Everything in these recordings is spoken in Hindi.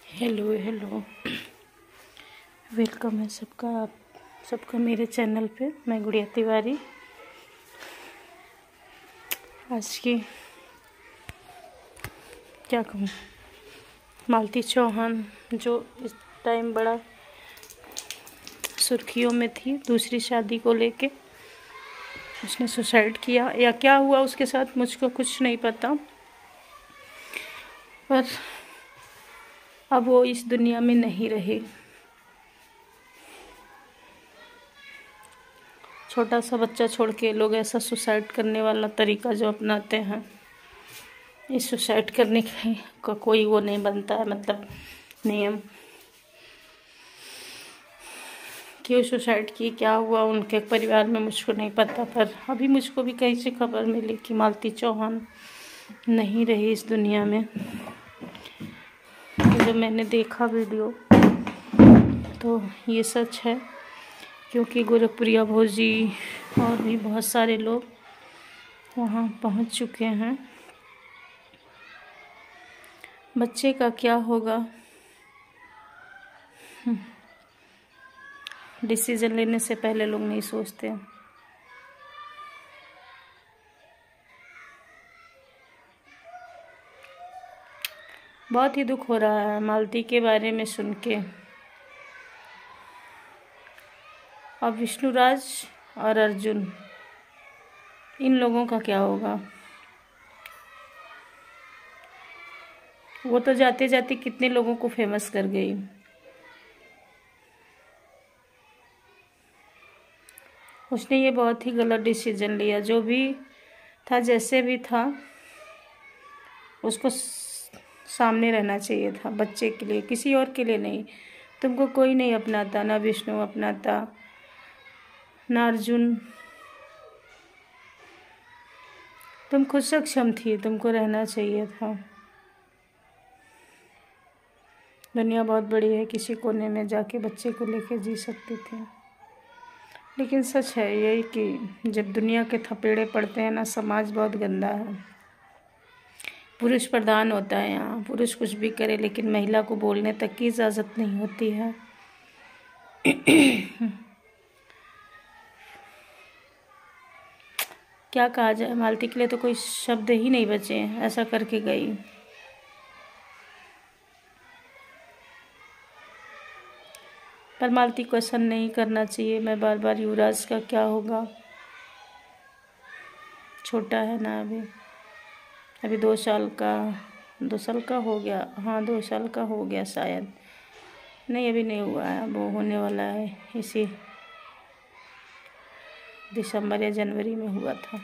Hello hello. वेलकम है सबका मेरे चैनल पे। मैं गुड़िया तिवारी। आज की क्या कहूँ, मालती चौहान जो इस टाइम बड़ा सुर्खियों में थी दूसरी शादी को लेके, उसने सुसाइड किया या क्या हुआ उसके साथ मुझको कुछ नहीं पता, पर अब वो इस दुनिया में नहीं रही। छोटा सा बच्चा छोड़ के लोग ऐसा सुसाइड करने वाला तरीका जो अपनाते हैं, इस सुसाइड करने का कोई वो नहीं बनता है, मतलब नियम। क्यों सुसाइड की, क्या हुआ उनके परिवार में, मुझको नहीं पता। पर अभी मुझको भी कहीं से खबर मिली कि मालती चौहान नहीं रही इस दुनिया में। तो जो मैंने देखा वीडियो, तो ये सच है, क्योंकि गोरखप्रिया भौजी और भी बहुत सारे लोग वहाँ पहुँच चुके हैं। बच्चे का क्या होगा, डिसीजन लेने से पहले लोग नहीं सोचते। बहुत ही दुख हो रहा है मालती के बारे में सुन के। अब विष्णुराज और अर्जुन, इन लोगों का क्या होगा। वो तो जाते जाते कितने लोगों को फेमस कर गई। उसने ये बहुत ही गलत डिसीजन लिया। जो भी था, जैसे भी था, उसको सामने रहना चाहिए था बच्चे के लिए, किसी और के लिए नहीं। तुमको कोई नहीं अपनाता, ना विष्णु अपनाता, ना अर्जुन। तुम खुद सक्षम थी, तुमको रहना चाहिए था। दुनिया बहुत बड़ी है, किसी कोने में जाके बच्चे को लेके जी सकती थी। लेकिन सच है यही कि जब दुनिया के थपेड़े पड़ते हैं ना, समाज बहुत गंदा है। पुरुष प्रधान होता है यहाँ, पुरुष कुछ भी करे, लेकिन महिला को बोलने तक की इजाज़त नहीं होती है। क्या कहा जाए, मालती के लिए तो कोई शब्द ही नहीं बचे, ऐसा करके गई। पर मालती को ऐसा नहीं करना चाहिए। मैं बार बार, युवराज का क्या होगा, छोटा है ना अभी 2 साल का हो गया। हाँ, 2 साल का हो गया शायद, नहीं अभी नहीं हुआ है, वो होने वाला है। इसी दिसंबर या जनवरी में हुआ था।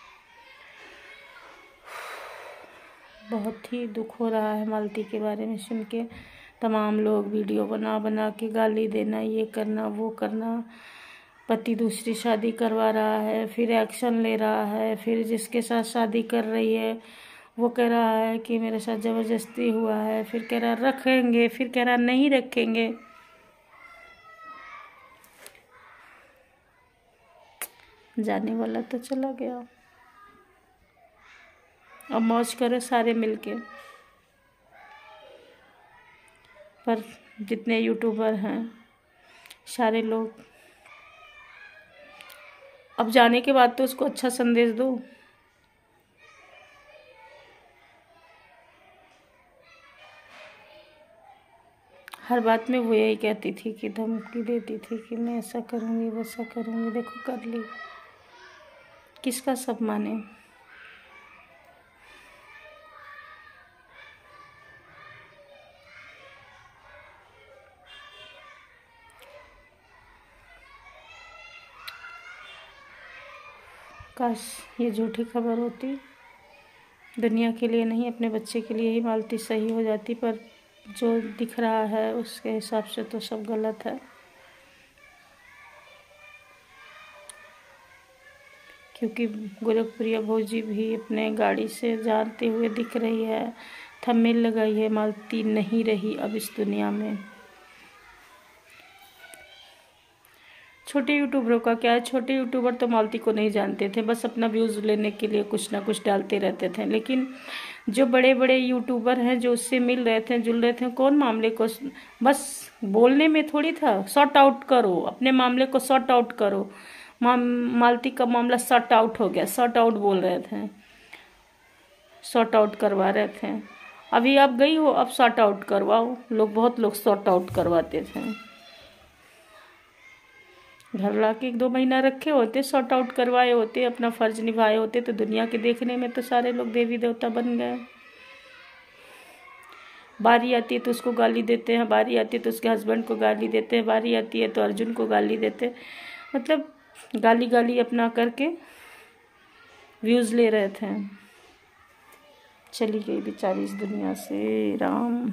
बहुत ही दुख हो रहा है मालती के बारे में सुन के। तमाम लोग वीडियो बना बना के गाली देना, ये करना वो करना। पति दूसरी शादी करवा रहा है, फिर एक्शन ले रहा है, फिर जिसके साथ शादी कर रही है वो कह रहा है कि मेरे साथ ज़बरदस्ती हुआ है, फिर कह रहा रखेंगे, फिर कह रहा नहीं रखेंगे। जाने वाला तो चला गया, अब मौज करो सारे मिलके। पर जितने यूट्यूबर हैं सारे लोग, अब जाने के बाद तो उसको अच्छा संदेश दो। हर बात में वो यही कहती थी कि धमकी देती थी कि मैं ऐसा करूँगी वैसा करूँगी, देखो कर ली। किसका सब माने। काश ये झूठी खबर होती, दुनिया के लिए नहीं, अपने बच्चे के लिए ही मालती सही हो जाती। पर जो दिख रहा है उसके हिसाब से तो सब गलत है। क्योंकि गोरखप्रिया भौजी भी अपने गाड़ी से जाते हुए दिख रही है, थंबनेल लगाई है, मालती नहीं रही अब इस दुनिया में। छोटे यूट्यूबरों का क्या है, छोटे यूट्यूबर तो मालती को नहीं जानते थे, बस अपना व्यूज़ लेने के लिए कुछ ना कुछ डालते रहते थे। लेकिन जो बड़े बड़े यूट्यूबर हैं जो उससे मिल रहे थे, जुल रहे थे, कौन मामले को बस बोलने में थोड़ी था, सॉर्ट आउट करो, अपने मामले को सॉर्ट आउट करो। मालती का मामला सॉर्ट आउट हो गया, सॉर्ट आउट बोल रहे थे, सॉर्ट आउट करवा रहे थे। अभी आप गई हो, अब सॉर्ट आउट करवाओ। बहुत लोग सॉर्ट आउट करवाते थे, घर ला के 1-2 महीना रखे होते, सॉर्ट आउट करवाए होते, अपना फर्ज निभाए होते, तो दुनिया के देखने में तो सारे लोग देवी देवता बन गए। बारी आती है तो उसको गाली देते हैं, बारी आती है तो उसके हस्बैंड को गाली देते हैं, बारी आती है तो अर्जुन को गाली देते, मतलब गाली गाली अपना करके व्यूज ले रहे थे। चली गई बेचारी इस दुनिया से, राम।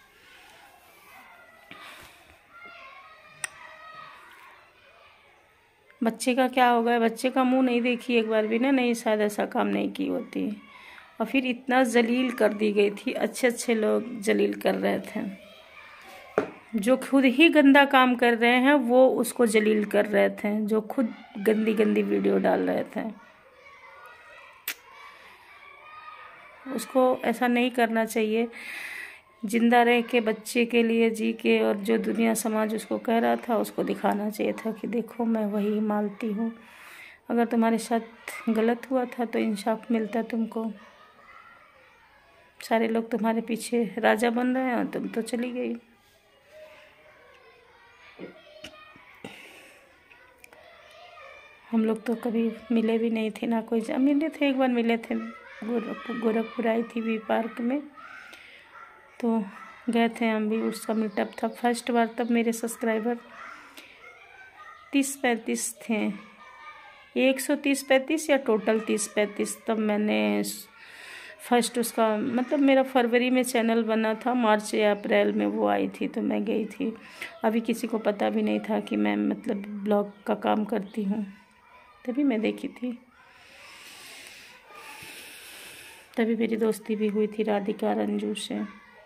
बच्चे का क्या होगा, बच्चे का मुंह नहीं देखी एक बार भी ना, नहीं शायद ऐसा काम नहीं की होती। और फिर इतना जलील कर दी गई थी, अच्छे अच्छे लोग जलील कर रहे थे, जो खुद ही गंदा काम कर रहे हैं वो उसको जलील कर रहे थे, जो खुद गंदी गंदी वीडियो डाल रहे थे। उसको ऐसा नहीं करना चाहिए, जिंदा रह के बच्चे के लिए जी के, और जो दुनिया समाज उसको कह रहा था उसको दिखाना चाहिए था कि देखो मैं वही मालती हूँ। अगर तुम्हारे साथ गलत हुआ था तो इंसाफ मिलता तुमको। सारे लोग तुम्हारे पीछे राजा बन रहे हैं और तुम तो चली गई। हम लोग तो कभी मिले भी नहीं थे, ना कोई मिले थे, एक बार मिले थे, गोरखपुर आई थी वी पार्क में, तो गए थे हम भी, उसका मीटअप था फर्स्ट बार। तब मेरे सब्सक्राइबर 30-35 थे, 130-35 या टोटल 30-35। तब मैंने फर्स्ट उसका मतलब मेरा फरवरी में चैनल बना था, मार्च या अप्रैल में वो आई थी, तो मैं गई थी। अभी किसी को पता भी नहीं था कि मैं मतलब ब्लॉग का काम करती हूँ, तभी मैं देखी थी। तभी मेरी दोस्ती भी हुई थी राधिका रंजू से।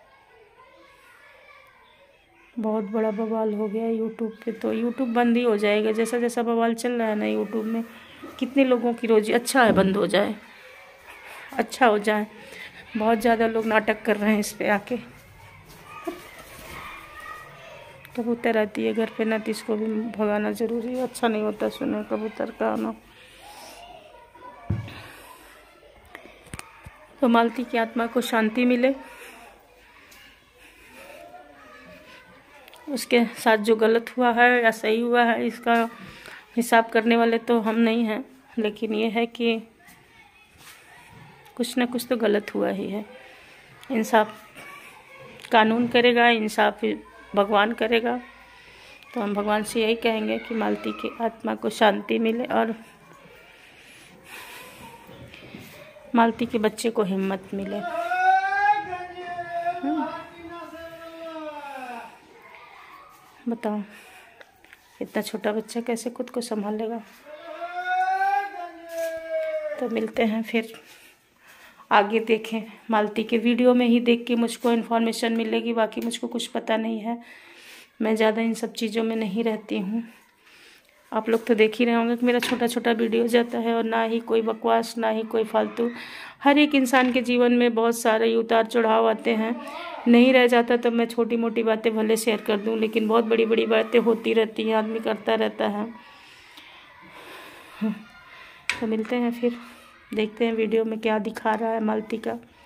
बहुत बड़ा बवाल हो गया यूट्यूब पे, तो यूट्यूब बंद ही हो जाएगा। जैसा जैसा बवाल चल रहा है ना यूट्यूब में, कितने लोगों की रोजी, अच्छा है बंद हो जाए, अच्छा हो जाए। बहुत ज़्यादा लोग नाटक कर रहे हैं इस पे आके। कबूतर आती है घर पे ना, तो इसको भी भगाना ज़रूरी है, अच्छा नहीं होता सुने कबूतर का आना। तो मालती की आत्मा को शांति मिले, उसके साथ जो गलत हुआ है या सही हुआ है इसका हिसाब करने वाले तो हम नहीं हैं, लेकिन ये है कि कुछ ना कुछ तो गलत हुआ ही है। इंसाफ कानून करेगा, इंसाफ भगवान करेगा। तो हम भगवान से यही कहेंगे कि मालती की आत्मा को शांति मिले और मालती के बच्चे को हिम्मत मिले। बताओ, इतना छोटा बच्चा कैसे खुद को संभालेगा। तो मिलते हैं फिर, आगे देखें। मालती के वीडियो में ही देख के मुझको इन्फॉर्मेशन मिलेगी, बाकी मुझको कुछ पता नहीं है, मैं ज़्यादा इन सब चीज़ों में नहीं रहती हूँ। आप लोग तो देख ही रहे होंगे कि मेरा छोटा छोटा वीडियो जाता है, और ना ही कोई बकवास, ना ही कोई फालतू। हर एक इंसान के जीवन में बहुत सारे उतार चढ़ाव आते हैं, नहीं रह जाता तब मैं छोटी मोटी बातें भले शेयर कर दूं, लेकिन बहुत बड़ी बड़ी बातें होती रहती हैं, आदमी करता रहता है। तो मिलते हैं फिर, देखते हैं वीडियो में क्या दिखा रहा है मालती का।